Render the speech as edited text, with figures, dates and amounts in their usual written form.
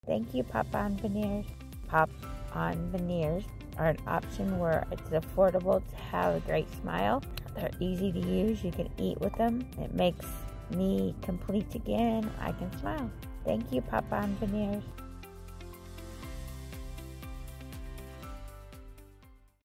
Thank you, Pop-On Veneers. Pop-On Veneers are an option where it's affordable to have a great smile. They're easy to use. You can eat with them. It makes me complete again. I can smile. Thank you, Pop-On Veneers.